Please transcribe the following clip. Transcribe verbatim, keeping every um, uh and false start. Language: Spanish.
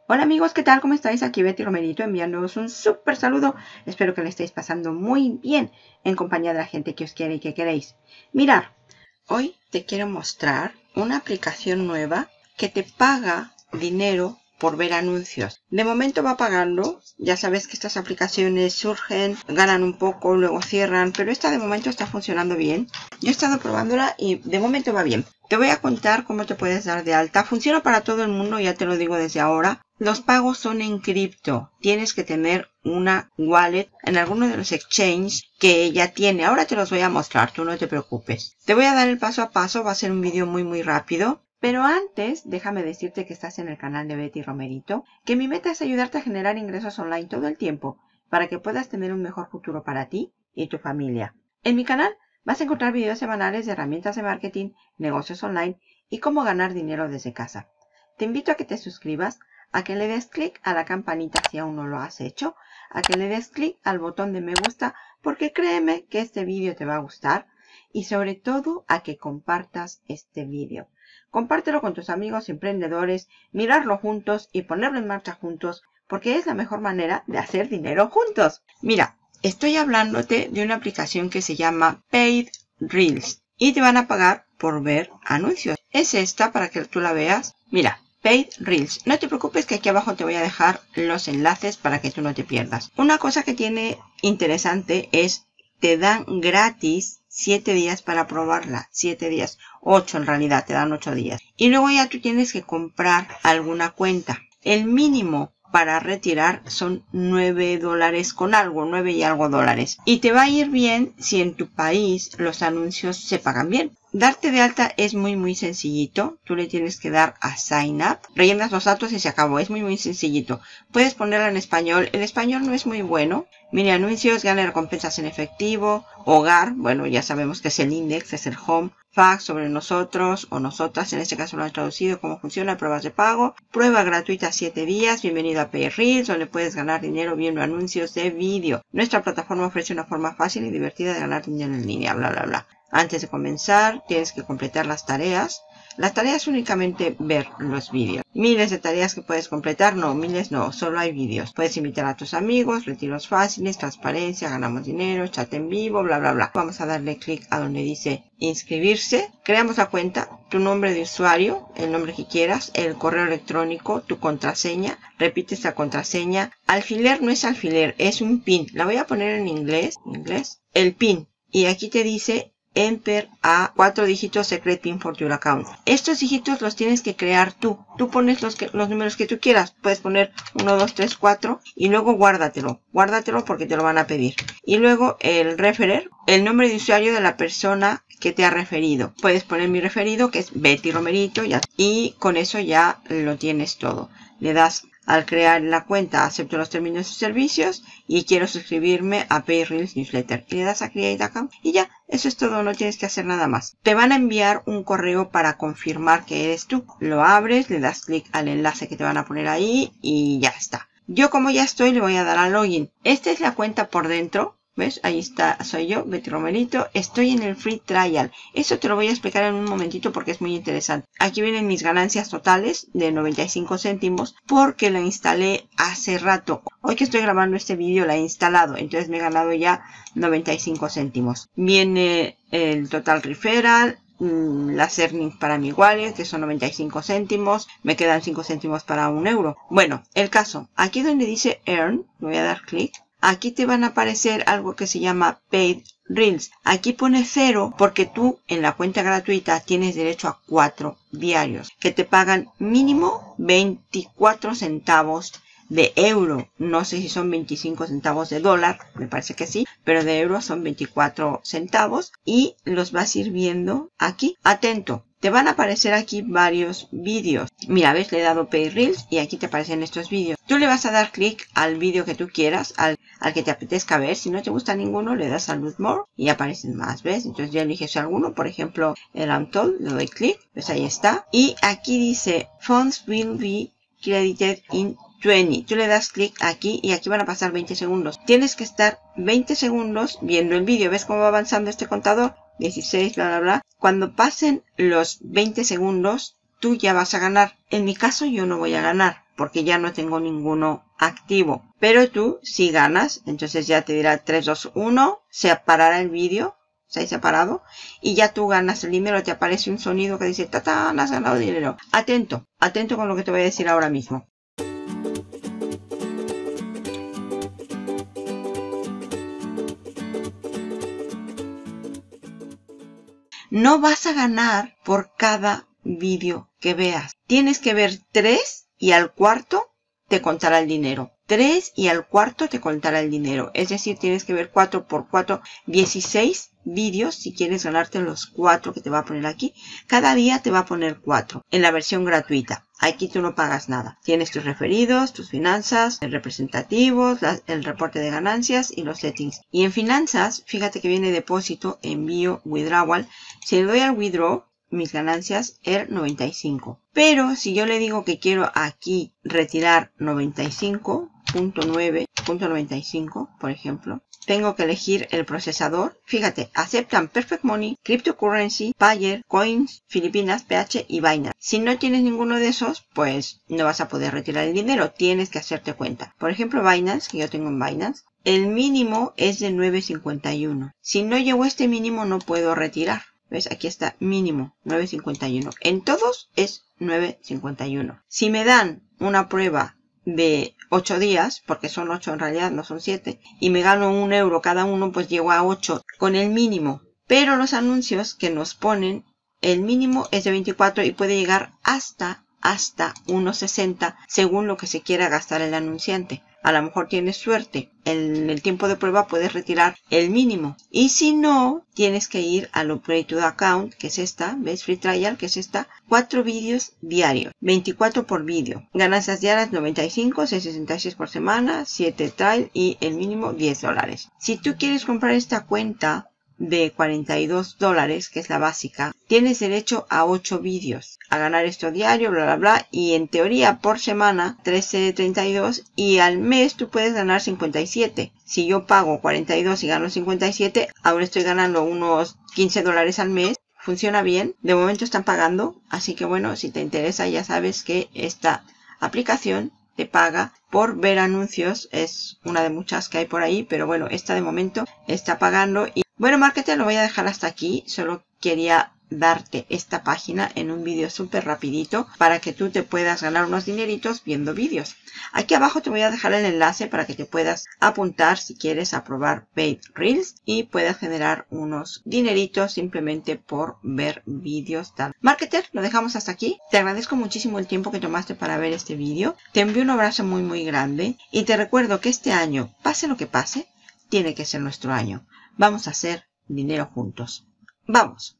Hola amigos, ¿qué tal? ¿Cómo estáis? Aquí Betty Romerito enviándoos un súper saludo. Espero que le estéis pasando muy bien en compañía de la gente que os quiere y que queréis. Mirad, hoy te quiero mostrar una aplicación nueva que te paga dinero por ver anuncios. De momento va pagando. Ya sabes que estas aplicaciones surgen, ganan un poco, luego cierran, pero esta de momento está funcionando bien. Yo he estado probándola y de momento va bien. Te voy a contar cómo te puedes dar de alta. Funciona para todo el mundo, ya te lo digo desde ahora. Los pagos son en cripto. Tienes que tener una wallet en alguno de los exchanges que ella tiene. Ahora te los voy a mostrar, tú no te preocupes. Te voy a dar el paso a paso, va a ser un vídeo muy muy rápido. Pero antes, déjame decirte que estás en el canal de Betty Romerito, que mi meta es ayudarte a generar ingresos online todo el tiempo, para que puedas tener un mejor futuro para ti y tu familia. En mi canal vas a encontrar videos semanales de herramientas de marketing, negocios online y cómo ganar dinero desde casa. Te invito a que te suscribas, a que le des clic a la campanita si aún no lo has hecho, a que le des clic al botón de me gusta, porque créeme que este vídeo te va a gustar, y sobre todo a que compartas este vídeo. Compártelo con tus amigos emprendedores, mirarlo juntos y ponerlo en marcha juntos, porque es la mejor manera de hacer dinero juntos. Mira, estoy hablándote de una aplicación que se llama Paid Reels y te van a pagar por ver anuncios. Es esta para que tú la veas. Mira, Paid Reels. No te preocupes que aquí abajo te voy a dejar los enlaces para que tú no te pierdas. Una cosa que tiene interesante es te dan gratis siete días para probarla. siete días. ocho en realidad, te dan ocho días. Y luego ya tú tienes que comprar alguna cuenta. El mínimo para retirar son nueve dólares con algo, nueve y algo dólares. Y te va a ir bien si en tu país los anuncios se pagan bien. Darte de alta es muy muy sencillito. Tú le tienes que dar a Sign Up. Rellenas los datos y se acabó. Es muy muy sencillito. Puedes ponerla en español. El español no es muy bueno. Mini anuncios, gana recompensas en efectivo. Hogar, bueno ya sabemos que es el index, es el home. Fax sobre nosotros o nosotras, en este caso lo han traducido. Cómo funciona, pruebas de pago. Prueba gratuita siete días. Bienvenido a Paid Reels, donde puedes ganar dinero viendo anuncios de vídeo. Nuestra plataforma ofrece una forma fácil y divertida de ganar dinero en línea, bla bla bla. Antes de comenzar, tienes que completar las tareas. Las tareas es únicamente ver los vídeos. Miles de tareas que puedes completar. No, miles no, solo hay vídeos. Puedes invitar a tus amigos, retiros fáciles, transparencia, ganamos dinero, chat en vivo, bla, bla, bla. Vamos a darle clic a donde dice inscribirse. Creamos la cuenta, tu nombre de usuario, el nombre que quieras, el correo electrónico, tu contraseña. Repite esta contraseña. Alfiler no es alfiler, es un pin. La voy a poner en inglés. inglés. El pin. Y aquí te dice Enter a cuatro dígitos secret pin for your account. Estos dígitos los tienes que crear tú. Tú pones los, que, los números que tú quieras. Puedes poner uno, dos, tres, cuatro y luego guárdatelo. Guárdatelo porque te lo van a pedir. Y luego el referer, el nombre de usuario de la persona que te ha referido. Puedes poner mi referido que es Betty Romerito ya, y con eso ya lo tienes todo. Le das al crear la cuenta, acepto los términos y servicios y quiero suscribirme a Paid Reels Newsletter. Y le das a Create Account y ya, eso es todo, no tienes que hacer nada más. Te van a enviar un correo para confirmar que eres tú. Lo abres, le das clic al enlace que te van a poner ahí y ya está. Yo como ya estoy le voy a dar a Login. Esta es la cuenta por dentro. ¿Ves? Ahí está, soy yo, Betty Romerito. Estoy en el Free Trial. Eso te lo voy a explicar en un momentito porque es muy interesante. Aquí vienen mis ganancias totales de noventa y cinco céntimos porque la instalé hace rato. Hoy que estoy grabando este vídeo la he instalado. Entonces me he ganado ya noventa y cinco céntimos. Viene el total referral. Las earnings para mi wallet, que son noventa y cinco céntimos. Me quedan cinco céntimos para un euro. Bueno, el caso. Aquí donde dice Earn, voy a dar clic. Aquí te van a aparecer algo que se llama Paid Reels. Aquí pone cero porque tú en la cuenta gratuita tienes derecho a cuatro diarios que te pagan mínimo veinticuatro centavos de euro. No sé si son veinticinco centavos de dólar, me parece que sí, pero de euro son veinticuatro centavos y los vas a ir viendo aquí. Atento. Te van a aparecer aquí varios vídeos. Mira, ves, le he dado Paid Reels y aquí te aparecen estos vídeos. Tú le vas a dar clic al vídeo que tú quieras, al, al que te apetezca ver. Si no te gusta ninguno, le das a Load More y aparecen más, ¿ves? Entonces ya eliges alguno, por ejemplo, el Untold, le doy clic, pues ahí está. Y aquí dice, Funds will be credited in veinte. Tú le das clic aquí y aquí van a pasar veinte segundos. Tienes que estar veinte segundos viendo el vídeo. ¿Ves cómo va avanzando este contador? dieciséis, bla, bla, bla. Cuando pasen los veinte segundos, tú ya vas a ganar. En mi caso, yo no voy a ganar. porque ya no tengo ninguno activo. Pero tú si ganas, entonces ya te dirá tres, dos, uno, se parará el vídeo, se ha separado, y ya tú ganas el dinero, te aparece un sonido que dice, tatán, has ganado dinero. Atento, atento con lo que te voy a decir ahora mismo. No vas a ganar por cada vídeo que veas. Tienes que ver tres y al cuarto te contará el dinero. tres y al cuarto te contará el dinero. Es decir, tienes que ver cuatro por cuatro, dieciséis vídeos si quieres ganarte los cuatro que te va a poner aquí. Cada día te va a poner cuatro en la versión gratuita. Aquí tú no pagas nada. Tienes tus referidos, tus finanzas, el representativos, la, el reporte de ganancias y los settings. Y en finanzas, fíjate que viene depósito, envío, withdrawal. Si le doy al withdraw, mis ganancias E R noventa y cinco. Pero si yo le digo que quiero aquí retirar noventa y cinco punto nueve punto noventa y cinco, por ejemplo, tengo que elegir el procesador. Fíjate, aceptan Perfect Money, Cryptocurrency, Payer, Coins, Filipinas, P H y Binance. Si no tienes ninguno de esos, pues no vas a poder retirar el dinero. Tienes que hacerte cuenta. Por ejemplo, Binance, que yo tengo en Binance, el mínimo es de nueve cincuenta y uno. Si no llego a este mínimo, no puedo retirar. ¿Ves? Aquí está mínimo nueve cincuenta y uno. En todos es nueve cincuenta y uno. Si me dan una prueba de ocho días, porque son ocho en realidad, no son siete, y me gano un euro cada uno, pues llego a ocho con el mínimo. Pero los anuncios que nos ponen, el mínimo es de veinticuatro y puede llegar hasta, hasta uno sesenta según lo que se quiera gastar el anunciante. A lo mejor tienes suerte. En el tiempo de prueba puedes retirar el mínimo. Y si no, tienes que ir al Upgrade to the Account, que es esta. ¿Ves? Free Trial, que es esta. cuatro vídeos diarios. veinticuatro por vídeo. Ganancias diarias noventa y cinco, seiscientos sesenta y seis por semana, siete trial y el mínimo diez dólares. Si tú quieres comprar esta cuenta de cuarenta y dos dólares, que es la básica, tienes derecho a ocho vídeos, a ganar esto diario, bla bla bla, y en teoría por semana trece treinta y dos, y al mes tú puedes ganar cincuenta y siete. Si yo pago cuarenta y dos y gano cincuenta y siete, ahora estoy ganando unos quince dólares al mes. Funciona bien, de momento están pagando, así que bueno, si te interesa ya sabes que esta aplicación te paga por ver anuncios. Es una de muchas que hay por ahí, pero bueno, esta de momento está pagando. Y bueno, marketer, lo voy a dejar hasta aquí. Solo quería darte esta página en un vídeo súper rapidito para que tú te puedas ganar unos dineritos viendo vídeos. Aquí abajo te voy a dejar el enlace para que te puedas apuntar si quieres a probar Paid Reels y puedas generar unos dineritos simplemente por ver vídeos. Marketer, lo dejamos hasta aquí. Te agradezco muchísimo el tiempo que tomaste para ver este vídeo. Te envío un abrazo muy muy grande y te recuerdo que este año, pase lo que pase, tiene que ser nuestro año. Vamos a hacer dinero juntos. ¡Vamos!